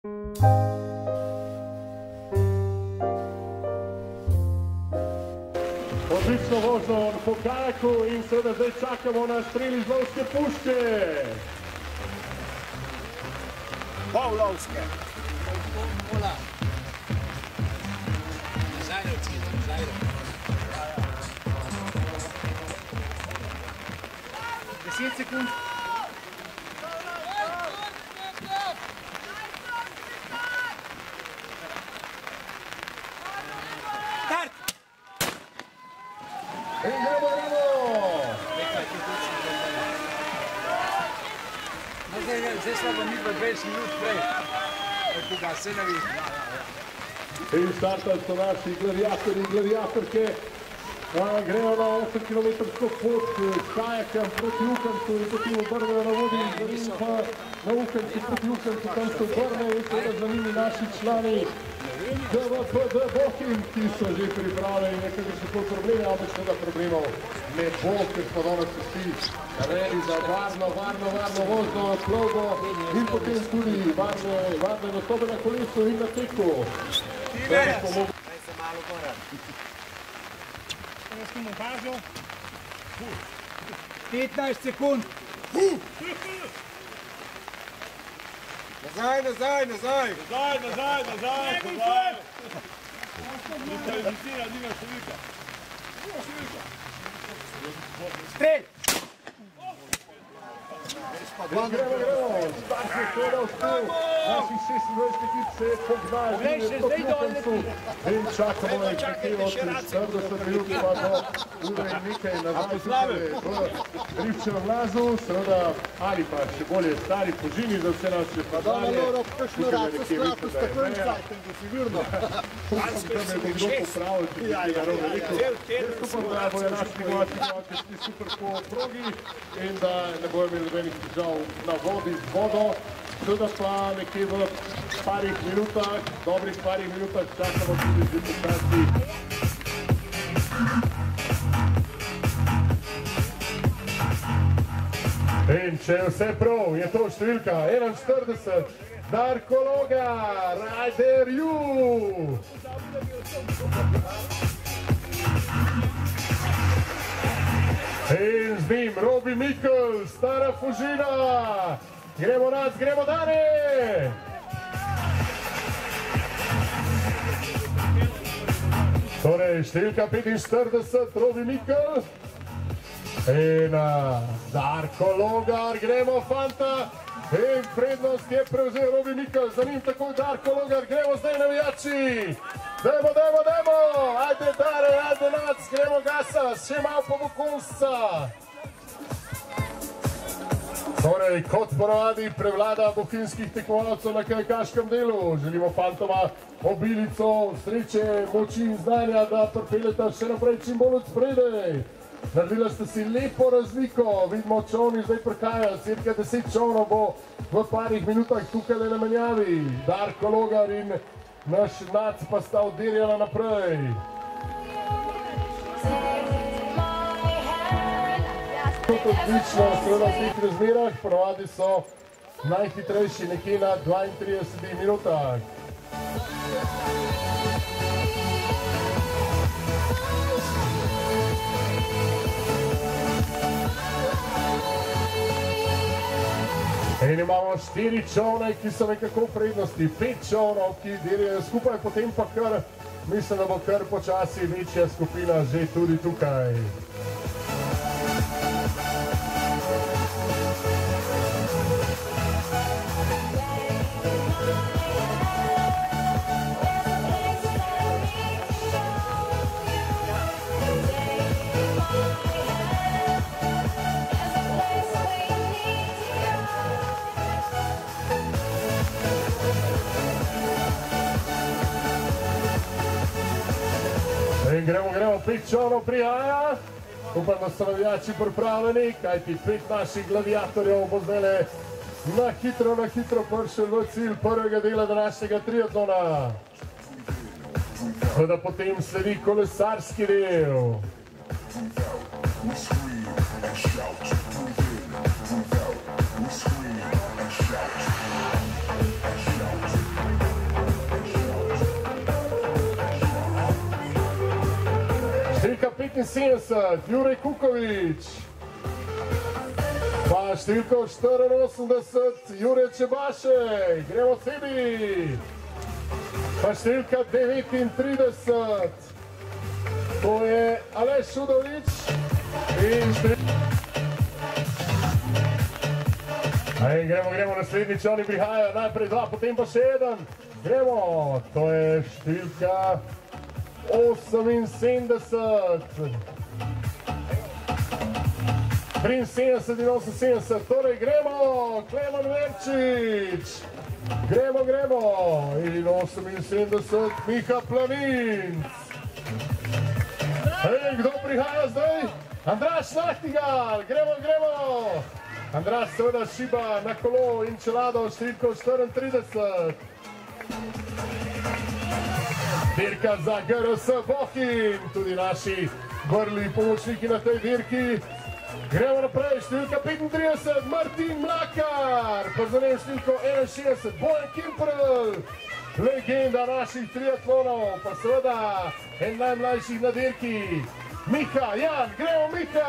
Odlično vožnjo po kajaku in seveda zdaj čakamo na strel iz lovske puške. Pol lovske. Hola. Zajrovci, Zajrovci. 10 sekund. Start! In gremo! Zdaj smo mi 20 minut prej. Koga se ne vidi. In štartali so naši gladiatorji in gladiatorke. Grejo na 8 km pot s kajakem proti Ukancu in potem obrnejo na vodi in pa na Ukancu proti Ukancu, tam se obrnejo in seveda za njimi naši člani DVPD Bohinj, ki so že pripravljeni nekaj še pol probleme, ampak seveda problemov ne bo, ker smo danes vsi redi za varno vožnjo, plovbo in potem tudi varne nastope na kolesu in na teku. Daj se malo gora. Jaz smo opažil. 15 sekund. Nazaj, nazaj, nazaj. Nazaj. Nima številka. Strel! Gremo, start je seveda uspel, naših 26 ekip se je pognal že proti Ukancu in čakamo nekje od 40 minut pa do ure in nekaj nazaj v Rivčevem lazu, seveda ali pa še bolje stari Požini, da vse nas še pa dalje. Kakšno raco strato s takoj cajtengu, sigurno. Upam, da me bo kdo popravil, če bi tega robe rekel. Jaz upam, da bojo naši gosti šli super po progi in da ne bojo imeli nobenih težav na vodi z vodo. Seveda pa nekje v parih minutah, dobrih parih minutah čakamo tudi že počasi. In če je vse prav, je to številka 41, Darko Logar, Rider You! In z njim Robi Mikl, Stara Fužina! Gremo Dani! Torej, številka 45, Robi Mikl. In Darko Logar, gremo fanta. In prednost je prevzel Robi Mikl, za njim takoj Darko Logar, gremo zdaj navijači. Dajmo, ajde Dare, ajde Nac, gremo gasa, še malo pa bo konca. Torej, kot ponavadi prevlada bohinjskih tekmovalcev na kajakaškem delu. Želimo fantoma obilico, sreče, moči in znanja, da pripeljeta še naprej čim bolj od spredaj. Naredila ste si lepo razliko, vidimo čovni zdaj prikajajo, cirka 10 čovnov bo v parih minutah tukaj na menjavi. Darko Logar in naš Nac pa sta oddirjala naprej. Odlično, seveda v teh razmerah, ponavadi so najhitrejši nekje na 32 minutah. In imamo 4 čovne, ki so nekako v prednosti, 5 čovnov, ki dirjajo skupaj, potem pa kar, mislim, da bo kar počasi večja skupina že tudi tukaj. In gremo, 5 čovnov prihaja. Upam, da so navijači pripravljeni, kajti 5 naših gladiatorjev bo zdaj na hitro prišel v cilj prvega dela današnjega triatlona. Da potem sledi kolesarski del. 75, Jurij Kukovič. Pa številko 84, Jure Čebašej, gremo sebi. Pa številka 39, to je Aleš Šudovič. In gremo, naslednjič oni prihajajo, najprej dva, potem pa še eden. Gremo, to je številka 78. 73 in 78, torej gremo, Klemen Verčič. Gremo, in 78, Miha Planinc. Kdo prihaja zdaj? Andraž Lahtigal, gremo. Andraž seveda šiba na kolo in čelado številko 34. Dirka za GRS Bohinj, tudi naši vrli pomočniki na tej dirki. Gremo naprej, številka 35, Martin Mlakar, pa za njim številko 61, Bojan Kimperl, legenda naših triatlonov, pa seveda en najmlajših na dirki, Miha, Jan, gremo Miha!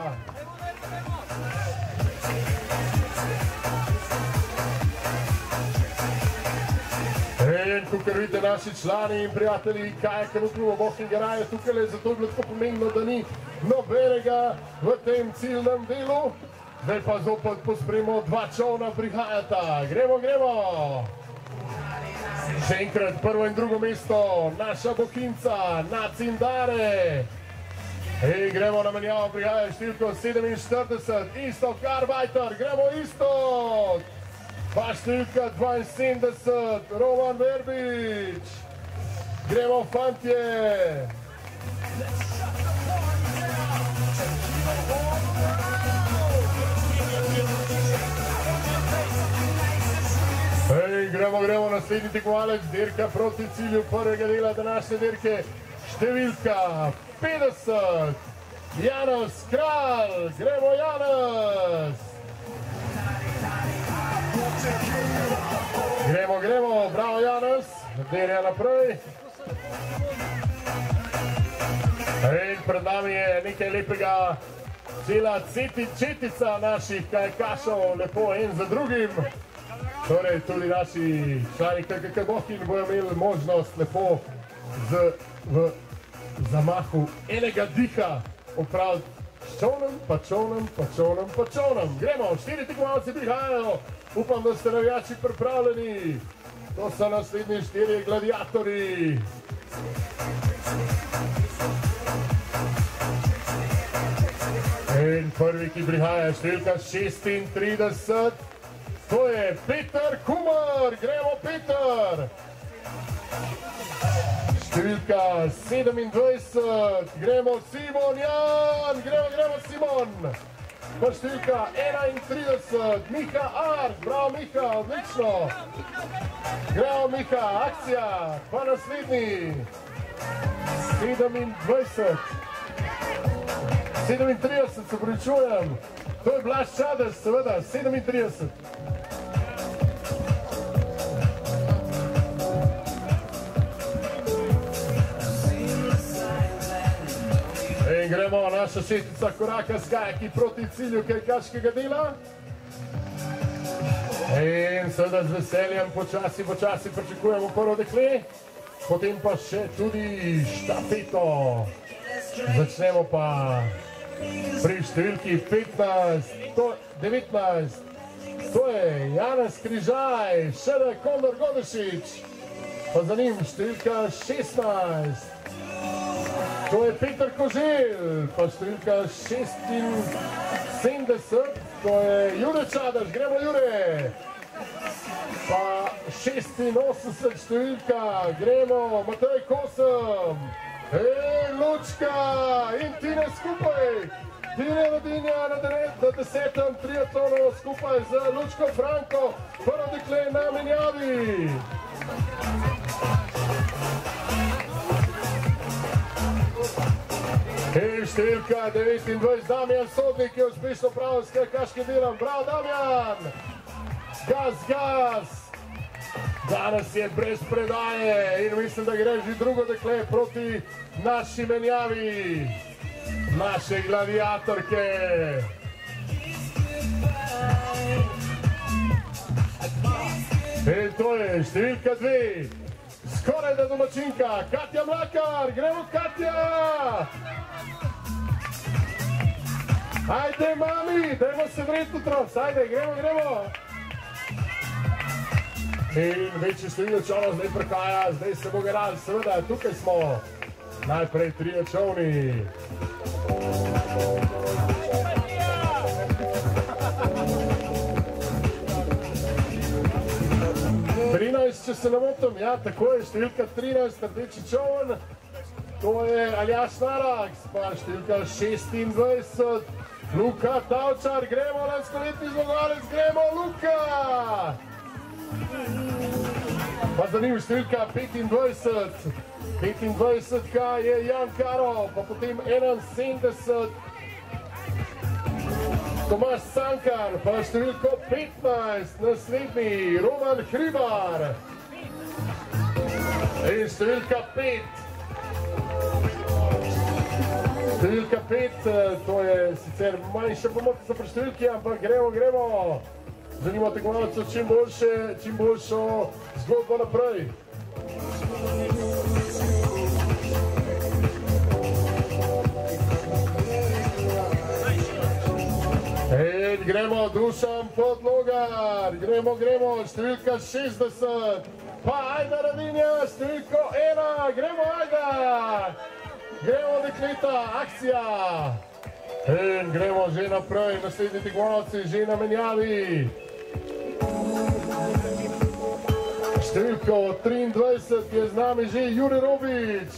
In tukaj vidite naši člani in prijatelji kajakarskega kluba Bohinj garajo tukaj, zato je bilo tako pomembno, da ni nobenega v tem ciljnem delu. Zdaj pa zopet pospremo, dva čovna prihajata. Gremo. Še enkrat prvo in drugo mesto, naša Bohinjca, Naci in Dare. Gremo na menjavo, prihaja številko 47, Iztok Arbajter, gremo Iztok. Pa številka 72, Roman Verbič. Gremo fantje. Gremo, naslednji tekmovalec, dirka proti cilju prvega dela današnje dirke. Številka 50, Janez Kralj. Gremo Janez. Gremo, bravo Janez, derja naprej. In pred nami je nekaj lepega, cela četica naših kajakašov, lepo en za drugim. Torej tudi naši člani KKK Bohinj bojo imeli možnost lepo v zamahu enega diha opraviti s čovnem, pa čovnem. Gremo, 4 tekmovalci prihajajo. Upam, da ste navijači pripravljeni. To so naslednji 4 gladiatorji. In prvi, ki prihaja, številka 36. To je Peter Kumar. Gremo, Peter. Številka 27. Gremo, Simon Jan. Gremo, Simon. Pa številka 31, Miha Ark, bravo Miha, odlično. Gremo Miha, akcija, pa naslednji. 37, se pričujem. To je Blaž Čadež, seveda, 37. In gremo, naša šestica koraka s kajaki proti cilju kajakaškega dela. In seveda z veseljem počasi pričakujemo prvo dekle, potem pa še tudi štafeto. Začnemo pa pri številki 19, to je Janez Križaj, Šede Kondor Godešič, pa za njim številka 16. To je Peter Koželj, pa številka 76, to je Jure Čadež, gremo Jure. Pa 86 številka, gremo Matej Kosem. Lučka in Tine skupaj. Tine Vodinja na 10. triatlonu skupaj z Lučko Franko, prvo dekle na menjavi. In številka 29, Damjan Sodnik je uspešno pravil s kajakaškim delom. Bravo Damjan! Gas! Danes je brez predaje in mislim, da gre že drugo dekle proti naši menjavi. naše gladiatorke. In to je številka 2, skoraj da domačinka, Katja Mlakar, gremo Katja! Ajde mami, dajmo se vreti otroci, ajde, gremo! In večji število čovnov zdaj prihaja, zdaj se bo garali, seveda, tukaj smo. Najprej 3 čovni. Če se ne motim, ja, tako je, številka 13, rdeči čovn, to je Aljaš Naraks, pa številka 26, Luka Tavčar, gremo lanskoletni zmagovalec, gremo Luka! Pa za njim številka 25 je Jan Karo, pa potem 71, Tomaš Cankar, pa številko 15, naslednji Roman Hribar. In številka 5. Številka 5, to je sicer manjša pomotica pri številki, ampak gremo. Želimo tekmovalcu čim boljšo zgodbo naprej. In gremo Dušan Podlogar, gremo, številka 60, pa Ajda Radinja, številko 1, gremo Ajda, gremo dekleta, akcija. In gremo že naprej, naslednji tekmovalci že na menjavi. Številko 23 je z nami že Jure Robič.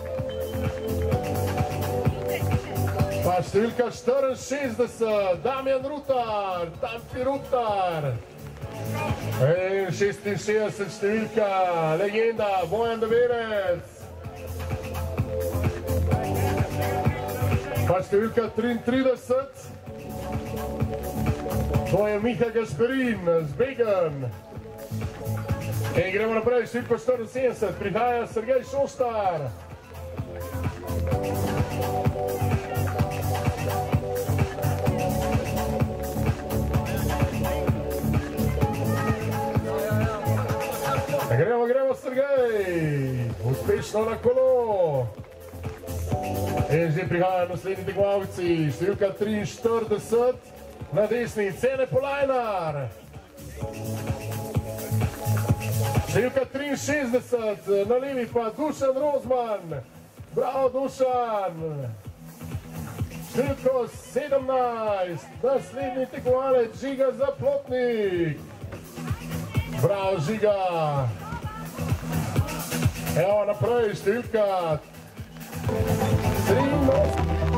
Pa številka 64, Damjan Rutar, Tampi Rutar. In 66 številka, legenda, Bojan Deverec. Pa številka 33, to je Miha Gasperin, Zbegan. In gremo naprej, številko 74, prihaja Sergej Šostar. Gremo Sergej, uspešno na kolo. In že prihajajo naslednji tekmovalci, številka 43, na desni Cene Polajnar. Številka 63, na levi pa Dušan Rozman. Bravo Dušan. Številko 17, naslednji tekmovalec Žiga Zaplotnik. Bravo Žiga. Evo naprej, številka 13.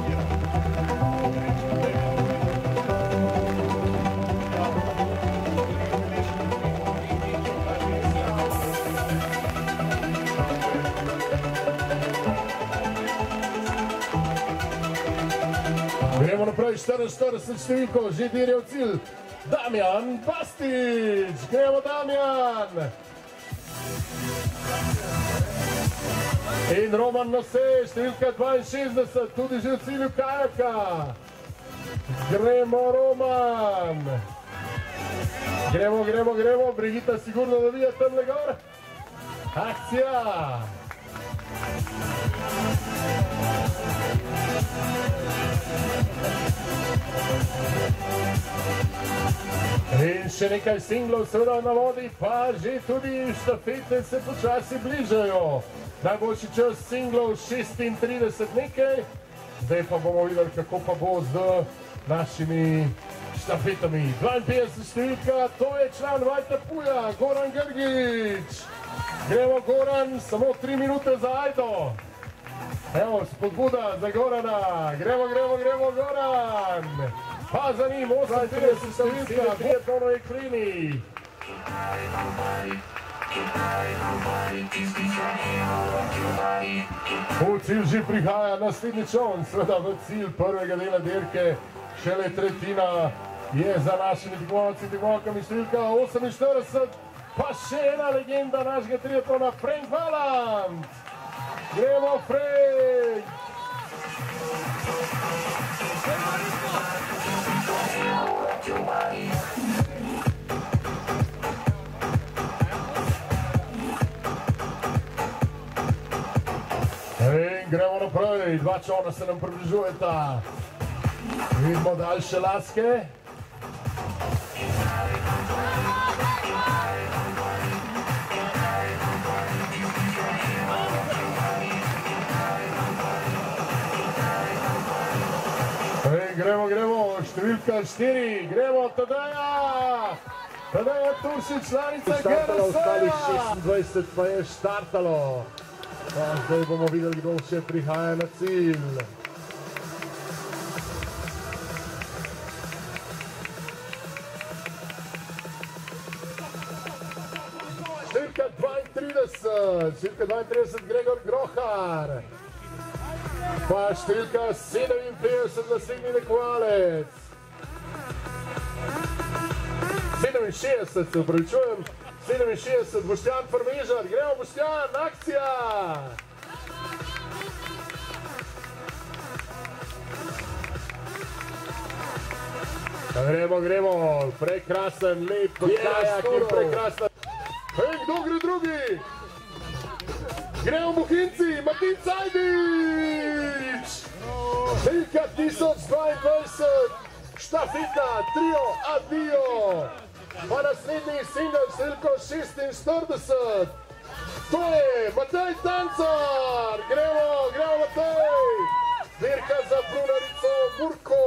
Gremo naprej, 44 številko, že dirje v cilj. Damjan Bastič, gremo Damjan. In Roman Nose, številka 62, tudi že v cilju kajaka. Gremo Roman. Gremo, Brigita sigurno navija tamle gor. Akcija. In še nekaj singlov seveda na vodi, pa že tudi štafete se počasi bližajo. Najboljši čas singlov 36 nekaj. Zdaj pa bomo videli, kako pa bo z našimi štafetami. 52 številka, to je član Vajta Puja, Goran Grgič. Gremo Goran, samo 3 minute za Ajdo. Evo, spodbuda za Gorana. Gremo Goran. Pa za njim 38 številka, Bjetonov je klini. V cilj že prihaja naslednji čovn, seveda v cilj prvega dela dirke, šele tretjina je za našimi tekmovalci, tekmovalkami številka 48, pa še ena legenda našega triatlona, Frank Valant. Gremo Frank! In gremo naprej, dva čovna se nam približujeta. Vidimo daljše laske. Gremo, številka 4, gremo Tadeja! Tadeja Turšič, članica GRS-a! Ostalih 26 pa je štartalo. Zdaj bomo videli, kdo še prihaja na cilj. Številka 32 Gregor Grohar. Pa številka 57 naslednji tekmovalec. 67, se upravičujem. 67, Boštjan Frmežar. Gremo, Boštjan, akcija! Gremo, prekrasen, lep kajak in prekrasen. Hej, kdo gre drugi? Gremo Bohinci, Martin Cajdič! Številka 1022, štafeta, trio, adijo! Pa naslednji singl, številko 46. To je Matej Tancar! Gremo Matej! Dirka za Brunarico Burko!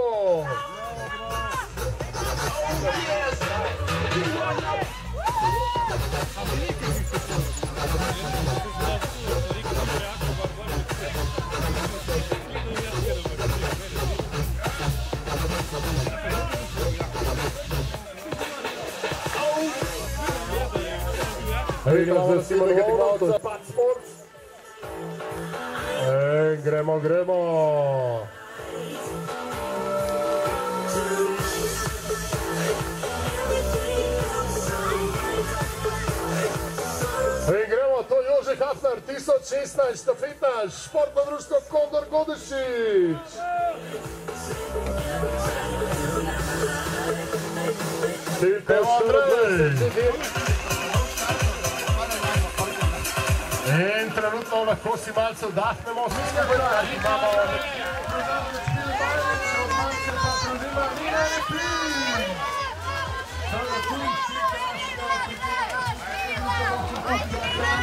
Gremo. Gremo, to je Jože Hafner, 1016, štafeta, športno društvo Kondor Godešič. In trenutno lahko si malce vdahnemo, vsi skupaj imamo nekaj.